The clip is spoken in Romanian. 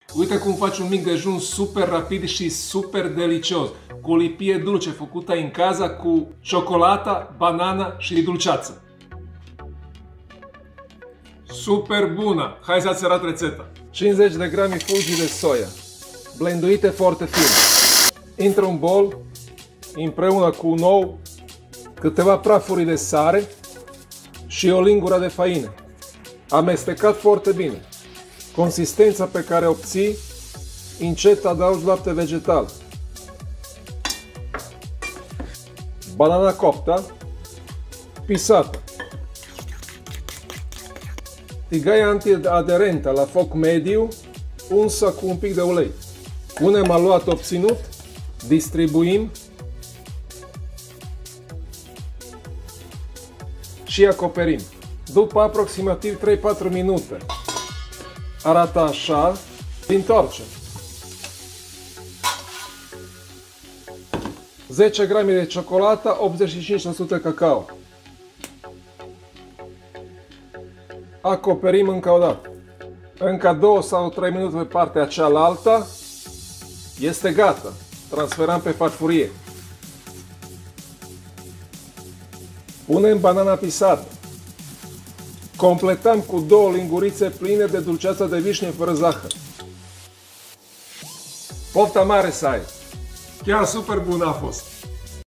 Uite cum faci un mic dejun super rapid și super delicios, cu o lipie dulce făcută în casa cu ciocolată, banana și dulceață. Super bună! Hai să-ți arăt rețeta. 50 de grame fulgi de soia, blenduite foarte fin. Într-un bol, împreună cu un ou, câteva prafuri de sare și o lingură de făină. Amestecat foarte bine. Consistența pe care o obții, încet adaugi lapte vegetal. Banana coptă, pisată. Tigaia antiaderentă la foc mediu, unsă cu un pic de ulei. Punem aluat obținut, distribuim și acoperim. După aproximativ 3-4 minute, arată așa, întoarcem. 10 grame de ciocolată, 85% cacao. Acoperim încă o dată. Încă 2 sau 3 minute pe partea cealaltă. Este gata. Transferăm pe farfurie. Punem banana pisată. Completăm cu 2 lingurițe pline de dulceață de vișine fără zahăr. Poftă mare să ai! Chiar super bună a fost!